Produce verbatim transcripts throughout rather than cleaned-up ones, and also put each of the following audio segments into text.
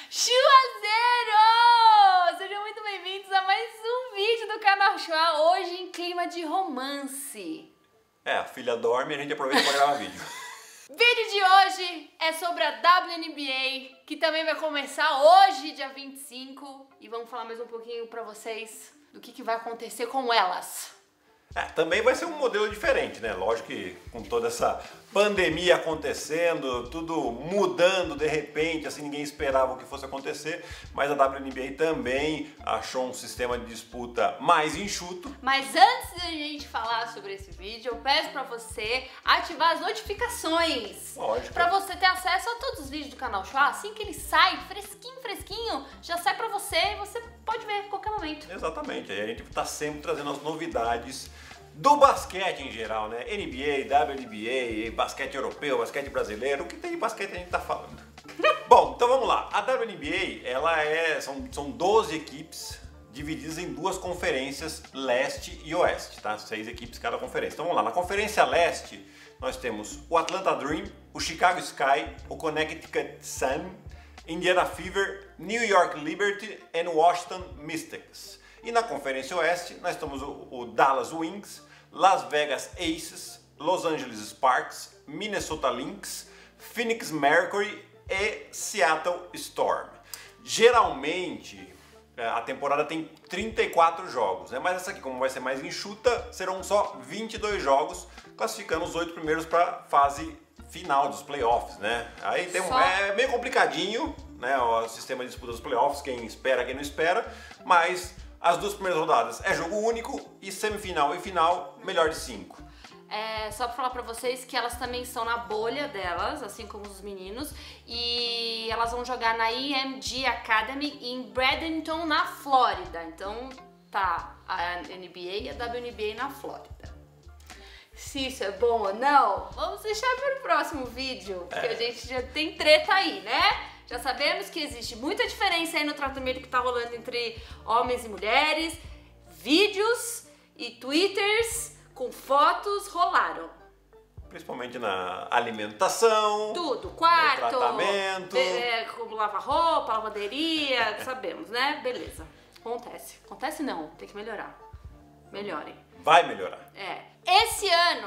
Juazeiro! Sejam muito bem-vindos a mais um vídeo do canal Chua, hoje em clima de romance. É, a filha dorme e a gente aproveita para gravar vídeo. Vídeo de hoje é sobre a W N B A, que também vai começar hoje, dia vinte e cinco, e vamos falar mais um pouquinho pra vocês do que, que vai acontecer com elas. É, também vai ser um modelo diferente, né? Lógico que com toda essa pandemia acontecendo, tudo mudando de repente, assim, ninguém esperava o que fosse acontecer, mas a W N B A também achou um sistema de disputa mais enxuto. Mas antes de a gente falar sobre esse vídeo, eu peço pra você ativar as notificações. Lógico. Pra você ter acesso a todos os vídeos do canal Chua, assim que ele sai, fresquinho, fresquinho, já sai pra você e você pode ver a qualquer momento. Exatamente, aí a gente tá sempre trazendo as novidades do basquete em geral, né? N B A, W N B A, basquete europeu, basquete brasileiro, o que tem de basquete a gente tá falando. Bom, então vamos lá. A W N B A, ela é, são, são doze equipes divididas em duas conferências, leste e oeste, tá? Seis equipes cada conferência. Então vamos lá, na conferência leste nós temos o Atlanta Dream, o Chicago Sky, o Connecticut Sun, Indiana Fever, New York Liberty e Washington Mystics. E na Conferência Oeste nós temos o, o Dallas Wings, Las Vegas Aces, Los Angeles Sparks, Minnesota Lynx, Phoenix Mercury e Seattle Storm. Geralmente a temporada tem trinta e quatro jogos, né? Mas essa aqui, como vai ser mais enxuta, serão só vinte e dois jogos, classificando os oito primeiros para a fase final dos playoffs, né? Aí tem um, Só... é meio complicadinho, né? O sistema de disputa dos playoffs, quem espera, quem não espera, mas as duas primeiras rodadas é jogo único e semifinal e final, melhor de cinco. É, só pra falar pra vocês que elas também estão na bolha delas, assim como os meninos, e elas vão jogar na I M G Academy em Bradenton, na Flórida. Então tá a N B A e a W N B A na Flórida. Se isso é bom ou não, vamos deixar para o próximo vídeo, porque É. a gente já tem treta aí, né? Já sabemos que existe muita diferença aí no tratamento que tá rolando entre homens e mulheres. Vídeos e twitters com fotos rolaram. Principalmente na alimentação, Tudo, quarto, no tratamento. é, como lavar roupa, lavanderia, sabemos, né? Beleza. Acontece. Acontece não, tem que melhorar. Melhorem. Vai melhorar. É. Esse ano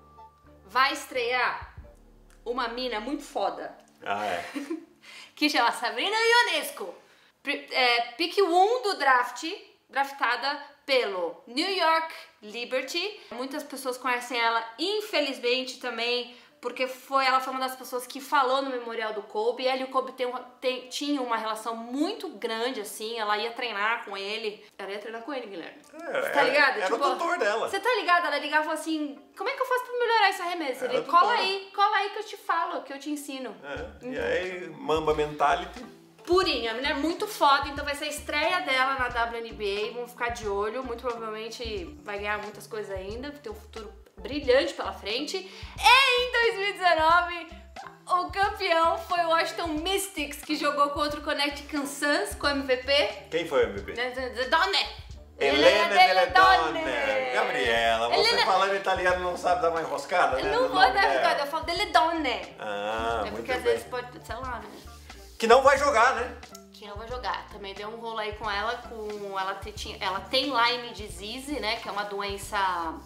vai estrear uma mina muito foda. Ah, é. Que chama Sabrina Ionescu. É, pick um do draft, draftada pelo New York Liberty. Muitas pessoas conhecem ela, infelizmente também, porque foi, ela foi uma das pessoas que falou no memorial do Kobe. Ela e o Kobe tem, tem, tinham uma relação muito grande, assim, ela ia treinar com ele. Ela ia treinar com ele, Guilherme. É, Você tá ligado? Era tipo, o tutor dela. Você tá ligado? Ela ligava assim, como é que eu faço pra melhorar esse arremesso? Ele, Era cola tutora. aí, cola aí que eu te falo, que eu te ensino. É. E aí, Mamba Mentality. Purinha, a menina é muito foda, então vai ser a estreia dela na W N B A, vamos ficar de olho, muito provavelmente vai ganhar muitas coisas ainda, tem um futuro brilhante pela frente. E em dois mil e dezenove, o campeão foi o Washington Mystics, que jogou contra o Connecticut Suns com o M V P. Quem foi o M V P? Deledone! Helena Deledone! Gabriela, você Helena... falando italiano não sabe dar uma enroscada, né? Eu não no vou nome dar dela. riscada, eu falo Deledone. Ah, É muito porque às bem. vezes pode, sei lá, né? Que não vai jogar, né? Que não vai jogar. Também deu um rolo aí com ela, com ela, te, tinha, ela tem Lyme disease, né? Que é uma doença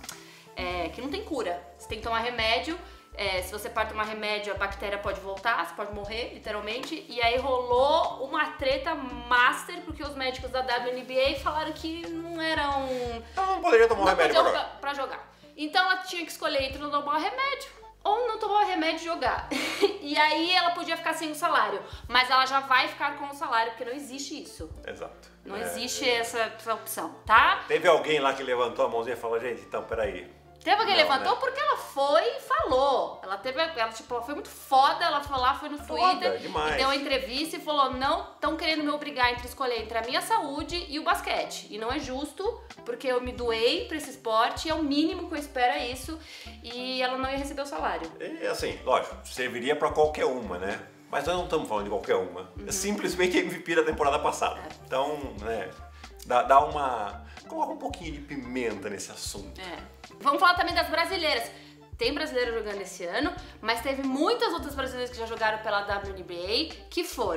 é, que não tem cura. Você tem que tomar remédio. É, se você para tomar remédio, a bactéria pode voltar, você pode morrer, literalmente. E aí rolou uma treta master, porque os médicos da W N B A falaram que não eram... Então não poderia tomar um não remédio podia pra jogar. pra jogar. Então ela tinha que escolher entre não tomar remédio ou não tomar o remédio e jogar. E aí ela podia ficar sem o salário, mas ela já vai ficar com o salário, porque não existe isso. Exato. Não É, existe é. essa, essa opção, tá? Teve alguém lá que levantou a mãozinha e falou, gente, então peraí. Teve alguém Não, levantou né? porque ela foi e falou. Ela teve, ela, tipo, ela foi muito foda, ela foi lá, foi no Foda, Twitter demais. e deu uma entrevista e falou: não estão querendo me obrigar entre escolher entre a minha saúde e o basquete. E não é justo, porque eu me doei pra esse esporte, e é o mínimo que eu espero é isso. E ela não ia receber o salário. E assim, lógico, serviria pra qualquer uma, né? Mas nós não estamos falando de qualquer uma. Uhum. É simplesmente M V P da temporada passada. É. Então, né, dá, dá uma... Coloca um pouquinho de pimenta nesse assunto. É. Vamos falar também das brasileiras. Tem brasileiro jogando esse ano, mas teve muitas outras brasileiras que já jogaram pela W N B A, que foram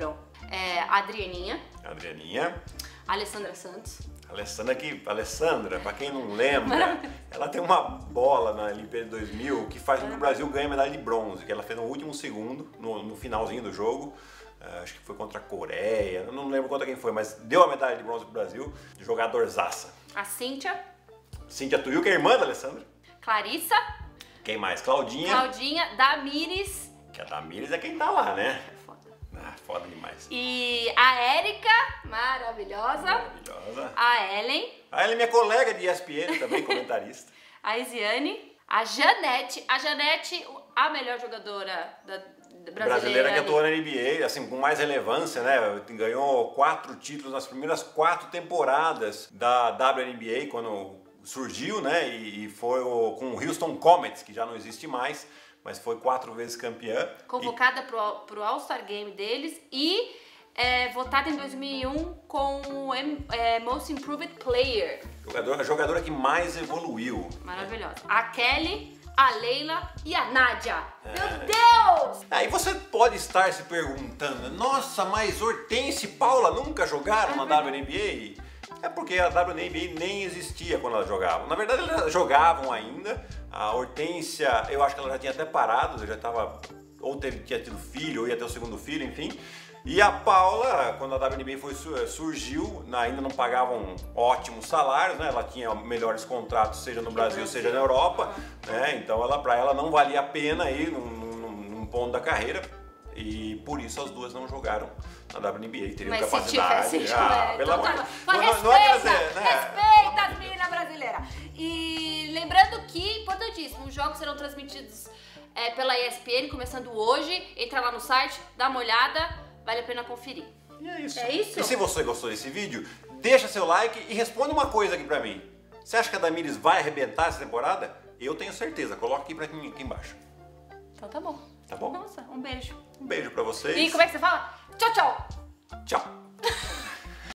é, a Adrianinha. Adrianinha. A Alessandra Santos. Alessandra, que, Alessandra, pra quem não lembra, ela tem uma bola na Olimpíada de dois mil que faz com que o Brasil ganhe a medalha de bronze, que ela fez no último segundo, no, no finalzinho do jogo. Uh, acho que foi contra a Coreia, eu não lembro contra quem foi, mas deu a medalha de bronze pro Brasil, de jogadorzaça. A Cíntia. Cíntia Tuiu, que é irmã da Alessandra. Clarissa. Quem mais? Claudinha. Claudinha. Damires. Que a Damires é quem tá lá, né? É foda. Ah, foda demais. E a Érica, maravilhosa. Maravilhosa. A Ellen. A Ellen é minha colega de E S P N, também comentarista. A Isiane. A Janete. A Janete, a melhor jogadora da, da brasileira. Brasileira que ali. atuou na N B A, assim, com mais relevância, né? Ganhou quatro títulos nas primeiras quatro temporadas da W N B A, quando surgiu, né? E, e foi o, com o Houston Comets, que já não existe mais, mas foi quatro vezes campeã. Convocada e... pro, pro All-Star Game deles e é, votada em dois mil e um com o é, Most Improved Player. Jogadora, a jogadora que mais evoluiu. Maravilhosa. A Kelly, a Leila e a Nádia. É. Meu Deus! Aí você pode estar se perguntando, nossa, mas Hortense e Paula nunca jogaram na W N B A? É porque a W N B A nem existia quando elas jogavam. Na verdade, elas jogavam ainda. A Hortência, eu acho que ela já tinha até parado, já estava, ou teve, tinha tido filho, ou ia ter o segundo filho, enfim. E a Paula, quando a W N B A foi, surgiu, ainda não pagavam ótimos salários, né? Ela tinha melhores contratos, seja no Brasil, seja na Europa, né? Então, ela, para ela não valia a pena ir num, num, num ponto da carreira. E por isso as duas não jogaram na W N B A, teriam Mas capacidade. Se tivesse, ah, é, pelo então amor tá, de mas Deus. respeita, Não é dizer, né? respeita as meninas brasileiras. E lembrando que, importantíssimo, os jogos serão transmitidos é, pela E S P N, começando hoje. Entra lá no site, dá uma olhada, vale a pena conferir. E é isso. É isso? E se você gostou desse vídeo, deixa seu like e responde uma coisa aqui pra mim. Você acha que a Damires vai arrebentar essa temporada? Eu tenho certeza. Coloca aqui pra mim, aqui embaixo. Então tá bom. Tá bom? Nossa, um beijo. Um beijo pra vocês. E como é que você fala? Tchau, tchau. Tchau.